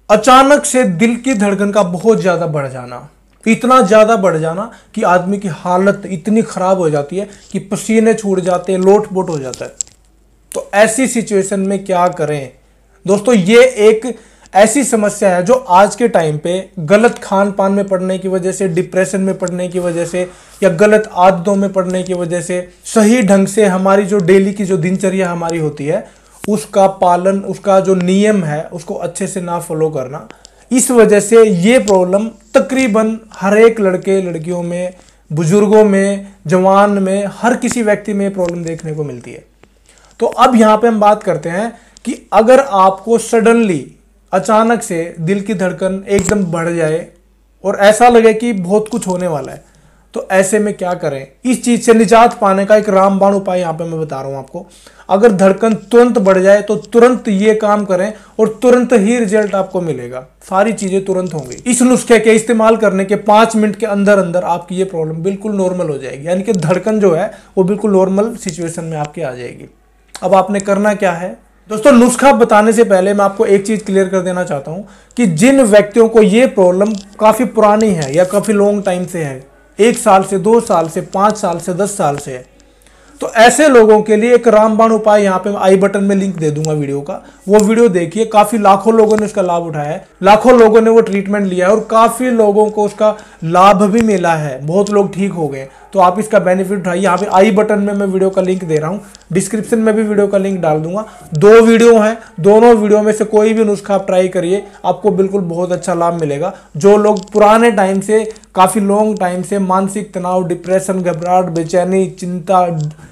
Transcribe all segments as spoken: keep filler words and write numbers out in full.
अचानक से दिल की धड़कन का बहुत ज़्यादा बढ़ जाना, इतना ज़्यादा बढ़ जाना कि आदमी की हालत इतनी ख़राब हो जाती है कि पसीने छूट जाते हैं, लोट पोट हो जाता है। तो ऐसी सिचुएशन में क्या करें दोस्तों? ये एक ऐसी समस्या है जो आज के टाइम पे गलत खान पान में पड़ने की वजह से, डिप्रेशन में पड़ने की वजह से या गलत आदतों में पड़ने की वजह से सही ढंग से हमारी जो डेली की जो दिनचर्या हमारी होती है उसका पालन, उसका जो नियम है उसको अच्छे से ना फॉलो करना, इस वजह से ये प्रॉब्लम तकरीबन हर एक लड़के लड़कियों में, बुजुर्गों में, जवान में, हर किसी व्यक्ति में प्रॉब्लम देखने को मिलती है। तो अब यहाँ पे हम बात करते हैं कि अगर आपको सडनली अचानक से दिल की धड़कन एकदम बढ़ जाए और ऐसा लगे कि बहुत कुछ होने वाला है, तो ऐसे में क्या करें? इस चीज से निजात पाने का एक रामबाण उपाय यहाँ पे मैं बता रहा हूं आपको। अगर धड़कन तुरंत बढ़ जाए तो तुरंत ये काम करें और तुरंत ही रिजल्ट आपको मिलेगा, सारी चीजें तुरंत होंगी। इस नुस्खे के इस्तेमाल करने के पांच मिनट के अंदर अंदर आपकी ये प्रॉब्लम बिल्कुल नॉर्मल हो जाएगी, यानी कि धड़कन जो है वो बिल्कुल नॉर्मल सिचुएशन में आपकी आ जाएगी। अब आपने करना क्या है दोस्तों? नुस्खा बताने से पहले मैं आपको एक चीज क्लियर कर देना चाहता हूं कि जिन व्यक्तियों को ये प्रॉब्लम काफी पुरानी है या काफी लॉन्ग टाइम से है, एक साल से, दो साल से, पांच साल से, दस साल से है, तो ऐसे लोगों के लिए एक रामबाण उपाय यहाँ पे आई बटन में लिंक दे दूंगा वीडियो का, वो वीडियो देखिए। काफी लाखों लोगों ने उसका लाभ उठाया है, लाखों लोगों ने वो ट्रीटमेंट लिया है और काफी लोगों को उसका लाभ भी मिला है, बहुत लोग ठीक हो गए। तो आप इसका बेनिफिट उठाइए। यहाँ पे आई बटन में मैं वीडियो का लिंक दे रहा हूँ, डिस्क्रिप्शन में भी वीडियो का लिंक डाल दूंगा। दो वीडियो हैं, दोनों वीडियो में से कोई भी नुस्खा आप ट्राई करिए, आपको बिल्कुल बहुत अच्छा लाभ मिलेगा। जो लोग पुराने टाइम से, काफी लॉन्ग टाइम से मानसिक तनाव, डिप्रेशन, घबराहट, बेचैनी, चिंता,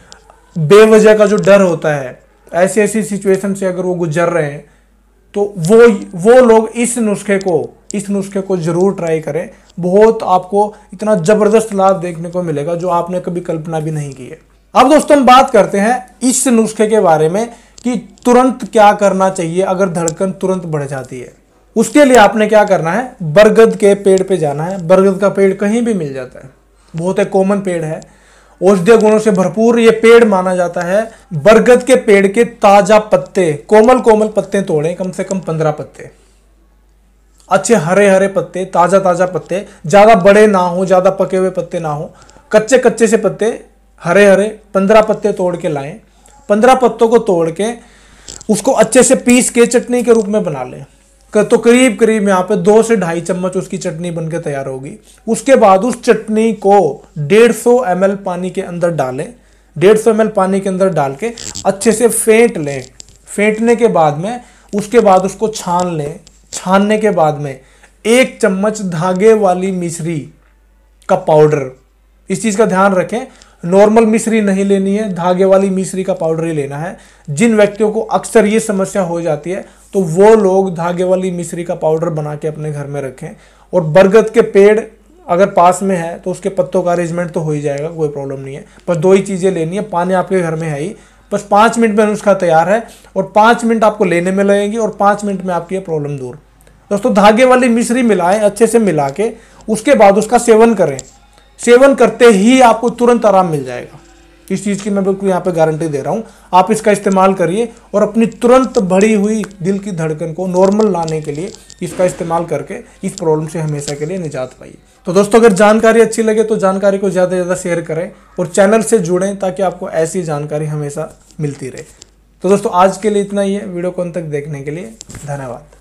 बेवजह का जो डर होता है, ऐसी ऐसी सिचुएशन से अगर वो गुजर रहे हैं, तो वो वो लोग इस नुस्खे को इस नुस्खे को जरूर ट्राई करें। बहुत आपको इतना जबरदस्त लाभ देखने को मिलेगा जो आपने कभी कल्पना भी नहीं की है। अब दोस्तों हम बात करते हैं इस नुस्खे के बारे में कि तुरंत क्या करना चाहिए अगर धड़कन तुरंत बढ़ जाती है। उसके लिए आपने क्या करना है? बरगद के पेड़ पे जाना है। बरगद का पेड़ कहीं भी मिल जाता है, बहुत एक कॉमन पेड़ है, औषधीय गुणों से भरपूर ये पेड़ माना जाता है। बरगद के पेड़ के ताजा पत्ते, कोमल कोमल पत्ते तोड़ें, कम से कम पंद्रह पत्ते, अच्छे हरे हरे पत्ते, ताजा ताजा पत्ते, ज्यादा बड़े ना हो, ज्यादा पके हुए पत्ते ना हो, कच्चे कच्चे से पत्ते, हरे हरे पंद्रह पत्ते तोड़ के लाएं। पंद्रह पत्तों को तोड़ के उसको अच्छे से पीस के चटनी के रूप में बना लें। तो करीब करीब यहाँ पे दो से ढाई चम्मच उसकी चटनी बनके तैयार होगी। उसके बाद उस चटनी को डेढ़ सौ एम एल पानी के अंदर डालें। डेढ़ सौ एम एल पानी के अंदर डाल के अच्छे से फेंट लें। फेंटने के बाद में उसके बाद उसको छान लें। छानने के बाद में एक चम्मच धागे वाली मिश्री का पाउडर, इस चीज का ध्यान रखें, नॉर्मल मिश्री नहीं लेनी है, धागे वाली मिश्री का पाउडर ही लेना है। जिन व्यक्तियों को अक्सर ये समस्या हो जाती है तो वो लोग धागे वाली मिश्री का पाउडर बना के अपने घर में रखें। और बरगद के पेड़ अगर पास में है तो उसके पत्तों का अरेंजमेंट तो हो ही जाएगा, कोई प्रॉब्लम नहीं है। बस दो ही चीजें लेनी है, पानी आपके घर में है ही, बस पाँच मिनट में नुस्खा तैयार है और पाँच मिनट आपको लेने में लगेंगे और पाँच मिनट में आपकी प्रॉब्लम दूर। दोस्तों धागे वाली मिश्री मिलाएं, अच्छे से मिला के उसके बाद उसका सेवन करें। सेवन करते ही आपको तुरंत आराम मिल जाएगा, इस चीज की मैं बिल्कुल यहाँ पे गारंटी दे रहा हूँ। आप इसका इस्तेमाल करिए और अपनी तुरंत बढ़ी हुई दिल की धड़कन को नॉर्मल लाने के लिए इसका इस्तेमाल करके इस प्रॉब्लम से हमेशा के लिए निजात पाइए। तो दोस्तों अगर जानकारी अच्छी लगे तो जानकारी को ज़्यादा से ज़्यादा शेयर करें और चैनल से जुड़ें ताकि आपको ऐसी जानकारी हमेशा मिलती रहे। तो दोस्तों आज के लिए इतना ही है। वीडियो को अंत तक देखने के लिए धन्यवाद।